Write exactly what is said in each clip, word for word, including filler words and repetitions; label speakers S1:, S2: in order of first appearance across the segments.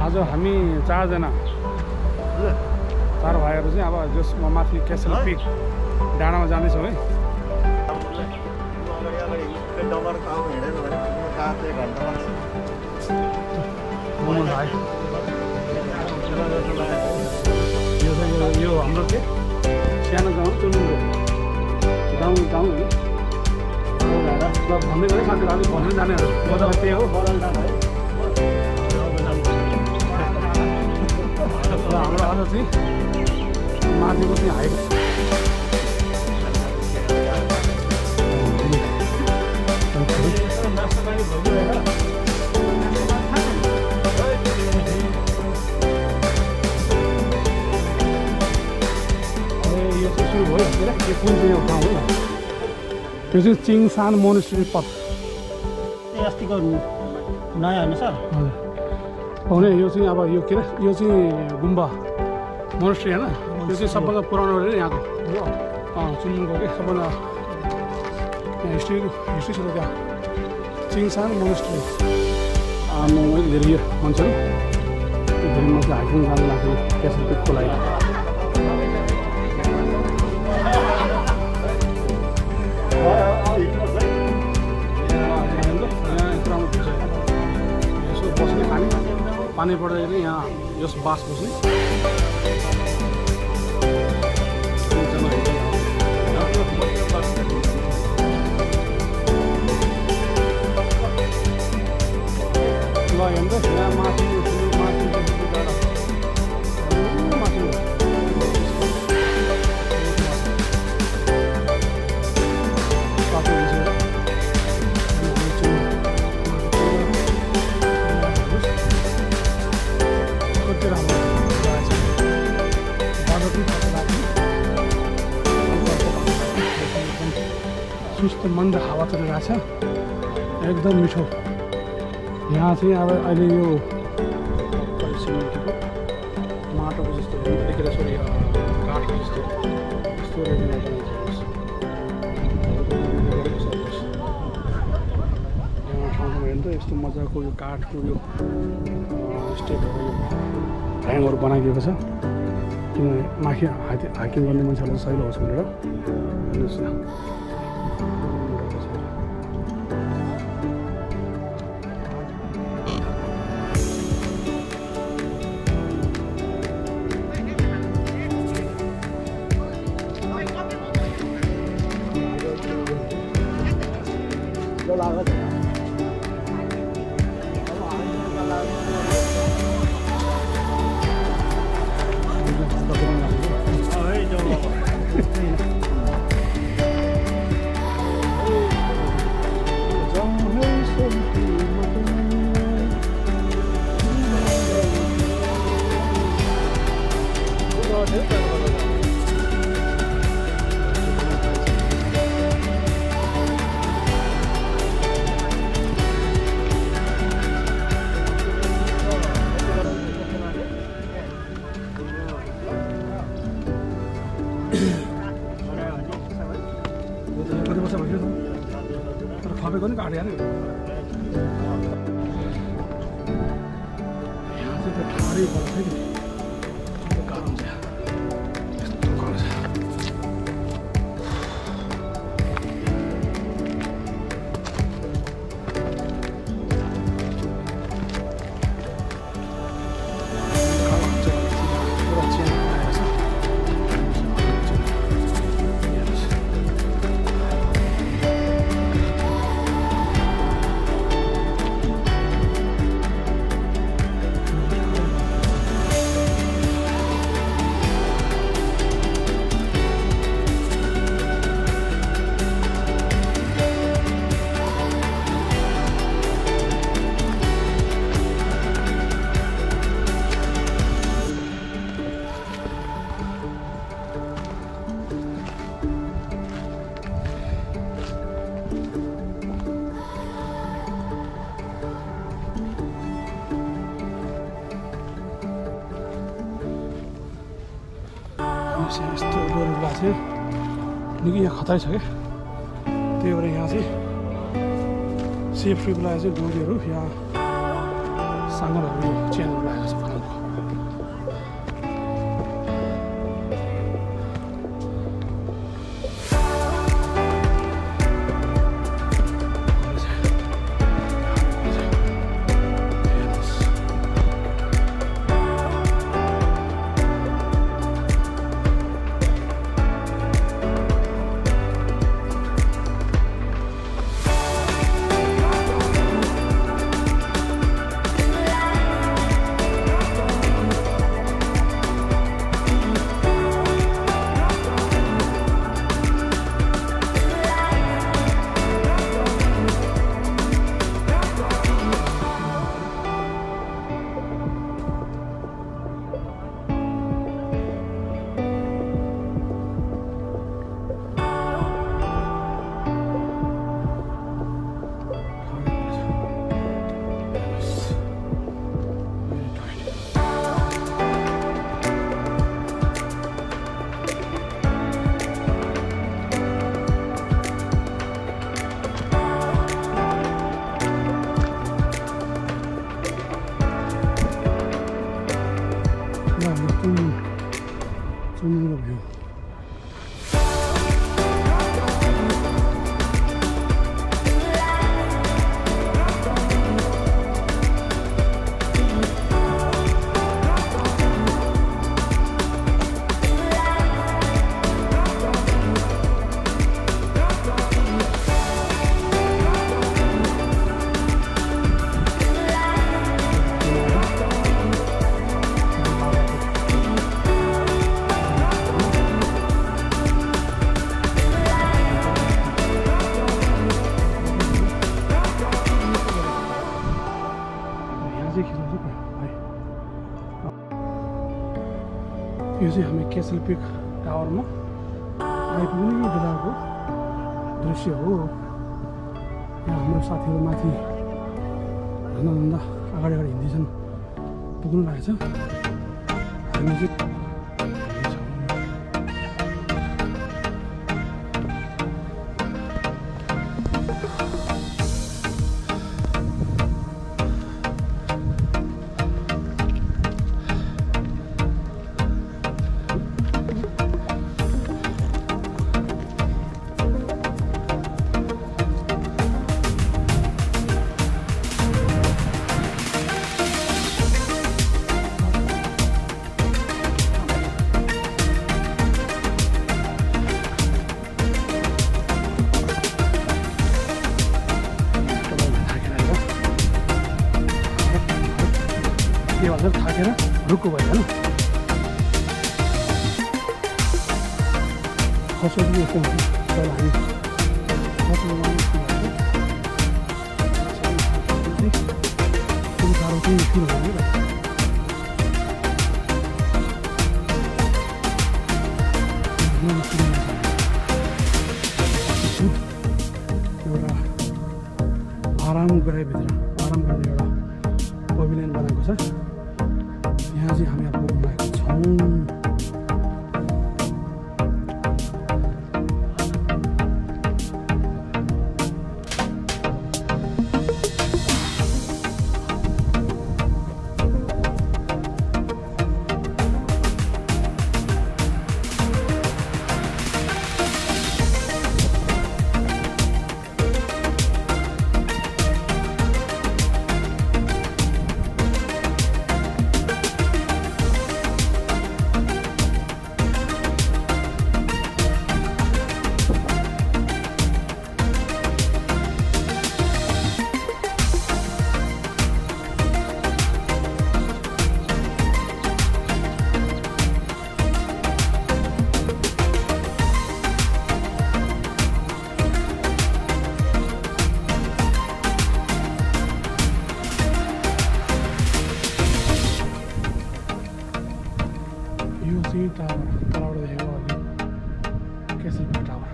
S1: आज हामी चारजना चार भाइहरू चाहिँ अब जसमा माथि क्यासल पिक डाँडामा जाँदैछौँ है। मोमो भाइ यो चाहिँ यो हाम्रो चाहिँ सानो गाउँ चुनुको गाउँ गाउँ हो भन्दै गरेँ साथीहरू अलिक भन्दै जानेहरू बजार त्यही हो बजार जानु है। हाम्रो आज चाहिँ माथिको चाहिँ हाइट यो चाहिँ सुरु भयो यो कुन चाहिँ ठाउँ हो यो चाहिँ चिङसान मोनेस्ट्री पथ
S2: अस्तिको नयाँ होइन सर
S1: हजुर पाउने यो चाहिँ अब यो के अरे यो चाहिँ गुम्बा मोनेस्ट्री होइन यो चाहिँ सबभन्दा पुरानो अरे यहाँको अँ चुम्बुको के सबभन्दा यहाँ हिस्ट्री हिस्ट्री छ त त्यहाँ चिङसान मोनेस्ट्री म धेरै यो मान्छेहरू धेरै म चाहिँ हाइकिङ जानु लाग्थ्यो क्यासल पिकको लागि। यसो बस्ने खाने पानी पर्दाखेरि यहाँ यस बास बस्ने ल हेर्नु यहाँ माथि माथि माथि सुस्त मन्द हावा चलिरहेको छ एकदम मिठो। यहाँ चाहिँ अब अहिले यो सिमेन्टको माटोको जस्तो देखेर सरी काठको जस्तो यस्तो यहाँ ठाउँमा हेर्नु त यस्तो मजाको यो काठको यो स्टेपहरू यो ह्याङहरू बनाइदिएको छ किन माथि हाइकिङ गर्ने मान्छेहरूलाई सही होस् भनेर हेर्नुहोस् न। खपेको नि काट्यो नि यहाँ चाहिँ त ठाडै पर्छ नि गरम छ यस्तो गरम छ। यस्तो डोरी भएको थियो निकै यहाँ खतरै छ क्या त्यही भएर यहाँ चाहिँ सेफ्टीको लागि चाहिँ डोरीहरू यहाँ साङ्गरहरू चेनहरू लगाएको छ। 좀 좀 뷰. यो चाहिँ हामी क्यासल पिक टावरमा आइपुग्ने बेलाको दृश्य हो। यहाँ हाम्रो साथीहरू माथि भन्दा अगाडि अगाडि हिँड्दैछन्, पुग्नु लागेको छ। हामी चाहिँ के भन्छ थाकेर रुक्को भयो होइन। खसो पनि यस्तो हुन्छ तर हामी खसो साह्रो चाहिँ फिल भयो। एउटा आराम गराएभित्र आराम गर्ने एउटा पभिलियन बनाएको छ। यहाँ चाहिँ हामी अब पुग्न लागेको छौँ। टावर तलबाट देखेको अघि क्यासल पिक टावर।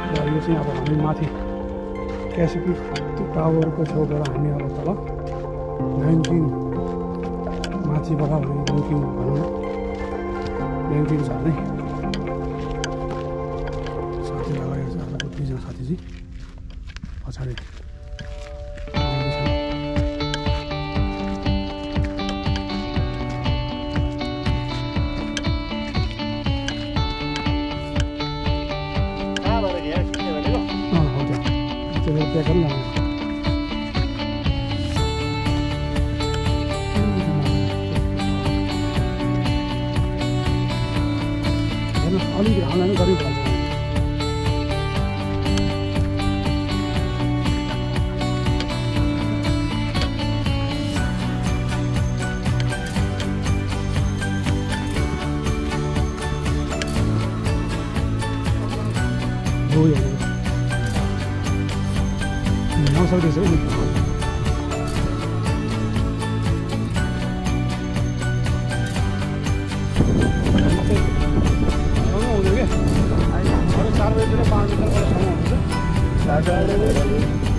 S1: र यो चाहिँ अब हामी माथि क्यासिपी टावरको छेउबाट हामी अब तल नाइन्टिन माथिबाट नाइन्टिन भनौँ नाइन्टिन झर्ने साथी लगाएको छ अब दुईजना साथी चाहिँ पछाडि त्यहाँ गर्नु अलिकति हामीलाई पनि गरिब लाग्छ हो यो नसक्दैछ है हुँदैन क्या चार बजीतिर पाँच बजीतिर हुन्छ